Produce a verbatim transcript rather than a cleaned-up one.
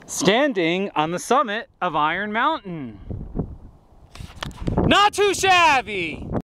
standing on the summit of Iron Mountain. Not too shabby!